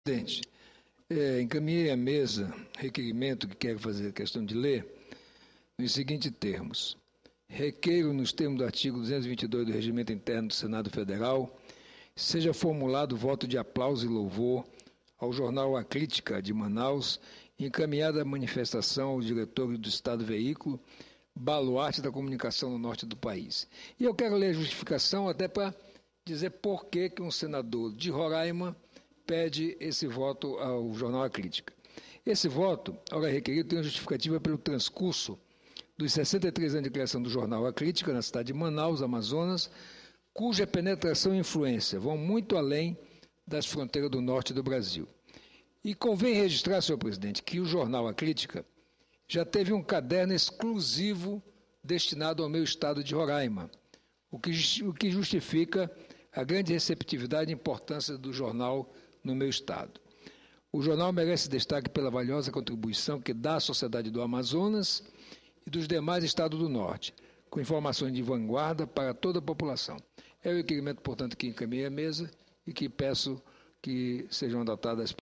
Presidente, encaminhei à mesa requerimento que quero fazer questão de ler nos seguintes termos. Requeiro, nos termos do artigo 222 do Regimento Interno do Senado Federal, seja formulado voto de aplauso e louvor ao jornal A Crítica de Manaus, encaminhada a manifestação ao diretor do Estado Veículo, baluarte da comunicação no norte do país. E eu quero ler a justificação até para dizer por que um senador de Roraima pede esse voto ao jornal A Crítica. Esse voto, ora requerido, tem uma justificativa pelo transcurso dos 63 anos de criação do jornal A Crítica na cidade de Manaus, Amazonas, cuja penetração e influência vão muito além das fronteiras do norte do Brasil. E convém registrar, senhor presidente, que o jornal A Crítica já teve um caderno exclusivo destinado ao meu estado de Roraima, o que justifica a grande receptividade e importância do jornal no meu estado. O jornal merece destaque pela valiosa contribuição que dá à sociedade do Amazonas e dos demais estados do norte, com informações de vanguarda para toda a população. É o requerimento, portanto, que encaminhei à mesa e que peço que sejam adotadas